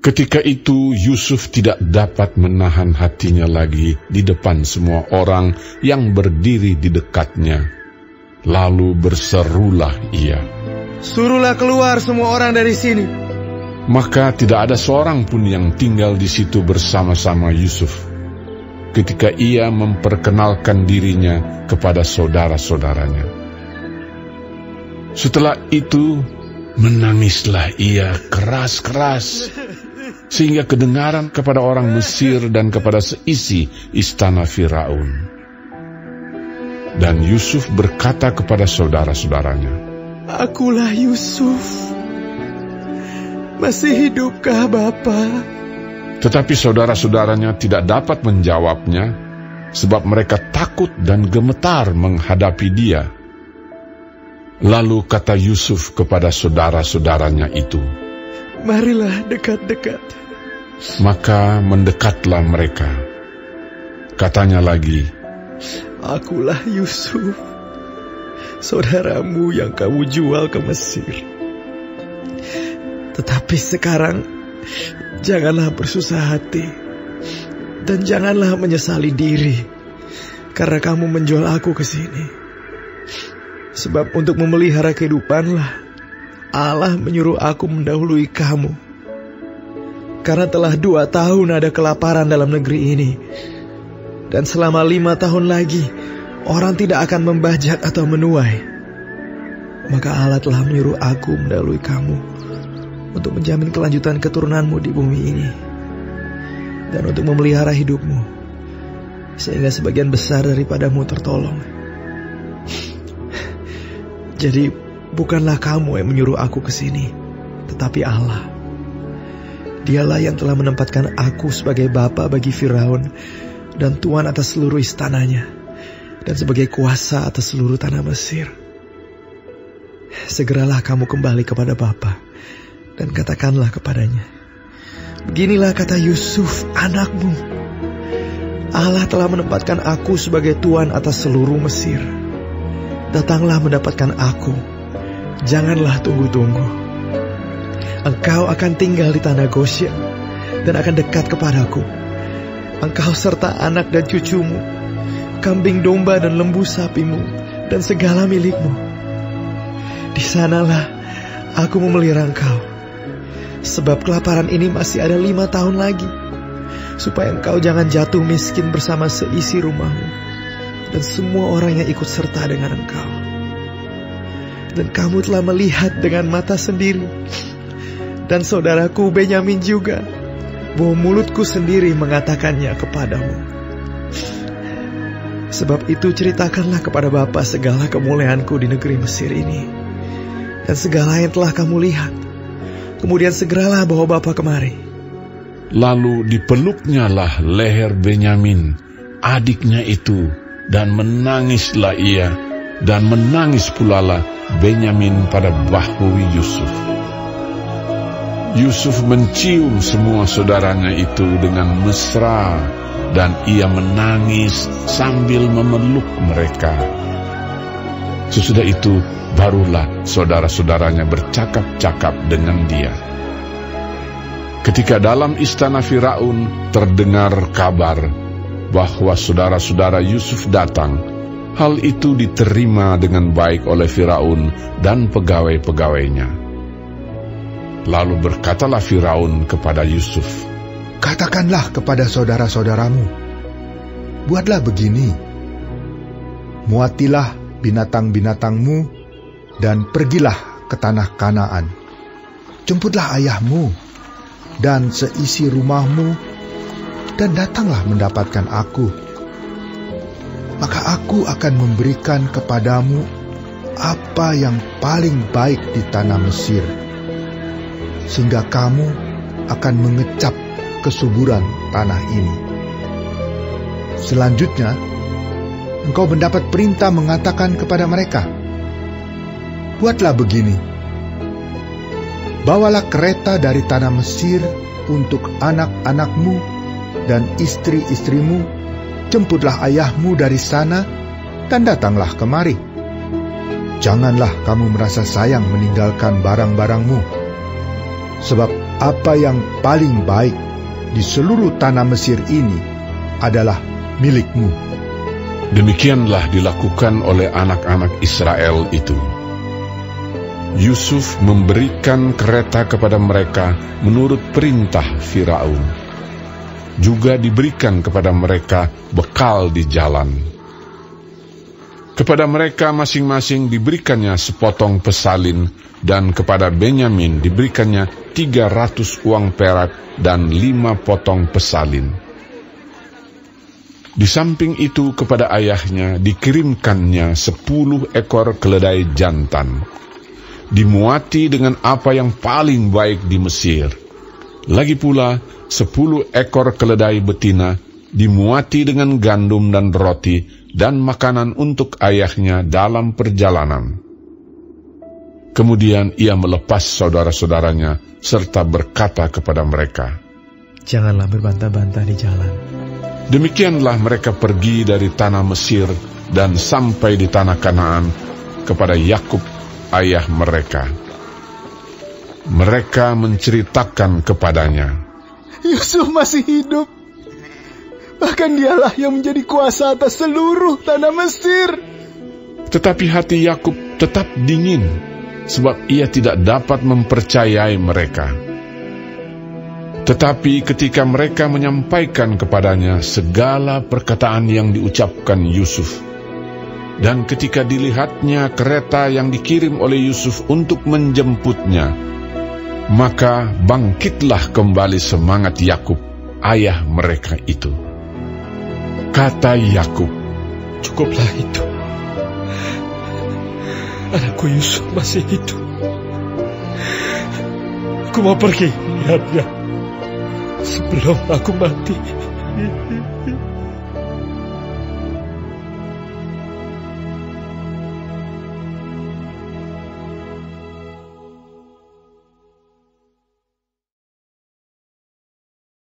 Ketika itu Yusuf tidak dapat menahan hatinya lagi di depan semua orang yang berdiri di dekatnya. Lalu berserulah ia, "Suruhlah keluar semua orang dari sini." Maka tidak ada seorang pun yang tinggal di situ bersama-sama Yusuf ketika ia memperkenalkan dirinya kepada saudara-saudaranya. Setelah itu menangislah ia keras-keras, sehingga kedengaran kepada orang Mesir dan kepada seisi istana Firaun. Dan Yusuf berkata kepada saudara-saudaranya, "Akulah Yusuf. Masih hidupkah Bapa?" Tetapi saudara-saudaranya tidak dapat menjawabnya, sebab mereka takut dan gemetar menghadapi dia. Lalu kata Yusuf kepada saudara-saudaranya itu, "Marilah dekat-dekat." Maka mendekatlah mereka. Katanya lagi, "Akulah Yusuf, saudaramu yang kamu jual ke Mesir. Tetapi sekarang janganlah bersusah hati, dan janganlah menyesali diri, karena kamu menjual aku ke sini. Sebab untuk memelihara kehidupanlah Allah menyuruh aku mendahului kamu. Karena telah 2 tahun ada kelaparan dalam negeri ini, dan selama 5 tahun lagi orang tidak akan membajak atau menuai. Maka Allah telah menyuruh aku mendahului kamu untuk menjamin kelanjutan keturunanmu di bumi ini, dan untuk memelihara hidupmu, sehingga sebagian besar daripadamu tertolong. Jadi bukanlah kamu yang menyuruh aku ke sini, tetapi Allah. Dialah yang telah menempatkan aku sebagai bapa bagi Firaun dan tuan atas seluruh istananya, dan sebagai kuasa atas seluruh tanah Mesir. Segeralah kamu kembali kepada Bapa dan katakanlah kepadanya, beginilah kata Yusuf anakmu, Allah telah menempatkan aku sebagai tuan atas seluruh Mesir. Datanglah mendapatkan aku, janganlah tunggu-tunggu. Engkau akan tinggal di tanah Goshen dan akan dekat kepadaku. Engkau serta anak dan cucumu, kambing domba dan lembu sapimu, dan segala milikmu. Di sanalah aku memelihara engkau, sebab kelaparan ini masih ada 5 tahun lagi, supaya engkau jangan jatuh miskin bersama seisi rumahmu dan semua orang yang ikut serta dengan engkau. Dan kamu telah melihat dengan mata sendiri, dan saudaraku Benyamin juga, bahwa mulutku sendiri mengatakannya kepadamu. Sebab itu ceritakanlah kepada Bapa segala kemuliaanku di negeri Mesir ini, dan segala yang telah kamu lihat. Kemudian segeralah bawa Bapa kemari." Lalu dipeluknyalah leher Benyamin, adiknya itu, dan menangislah ia, dan menangis pulalah Benyamin pada bahu Yusuf. Yusuf mencium semua saudaranya itu dengan mesra, dan ia menangis sambil memeluk mereka. Sesudah itu barulah saudara-saudaranya bercakap-cakap dengan dia. Ketika dalam istana Firaun terdengar kabar bahwa saudara-saudara Yusuf datang, hal itu diterima dengan baik oleh Firaun dan pegawai-pegawainya. Lalu berkatalah Firaun kepada Yusuf, "Katakanlah kepada saudara-saudaramu, buatlah begini, muatilah binatang-binatangmu dan pergilah ke tanah Kanaan. Jemputlah ayahmu dan seisi rumahmu, dan datanglah mendapatkan aku. Maka aku akan memberikan kepadamu apa yang paling baik di tanah Mesir, sehingga kamu akan mengecap kesuburan tanah ini. Selanjutnya, engkau mendapat perintah mengatakan kepada mereka, buatlah begini, bawalah kereta dari tanah Mesir untuk anak-anakmu dan istri-istrimu, jemputlah ayahmu dari sana, dan datanglah kemari. Janganlah kamu merasa sayang meninggalkan barang-barangmu, sebab apa yang paling baik di seluruh tanah Mesir ini adalah milikmu." Demikianlah dilakukan oleh anak-anak Israel itu. Yusuf memberikan kereta kepada mereka menurut perintah Firaun. Juga diberikan kepada mereka bekal di jalan. Kepada mereka masing-masing diberikannya sepotong pesalin, dan kepada Benyamin diberikannya 300 uang perak dan 5 potong pesalin. Di samping itu kepada ayahnya dikirimkannya 10 ekor keledai jantan, dimuati dengan apa yang paling baik di Mesir. Lagi pula 10 ekor keledai betina dimuati dengan gandum dan roti dan makanan untuk ayahnya dalam perjalanan. Kemudian ia melepas saudara-saudaranya serta berkata kepada mereka, "Janganlah berbantah-bantah di jalan." Demikianlah mereka pergi dari tanah Mesir dan sampai di tanah Kanaan kepada Yakub ayah mereka. Mereka menceritakan kepadanya, "Yusuf masih hidup. Bahkan dialah yang menjadi kuasa atas seluruh tanah Mesir." Tetapi hati Yakub tetap dingin, sebab ia tidak dapat mempercayai mereka. Tetapi ketika mereka menyampaikan kepadanya segala perkataan yang diucapkan Yusuf, dan ketika dilihatnya kereta yang dikirim oleh Yusuf untuk menjemputnya, maka bangkitlah kembali semangat Yakub, ayah mereka itu. Kata Yakub, "Cukuplah itu. Anakku Yusuf masih hidup. Aku mau pergi lihatnya sebelum aku mati."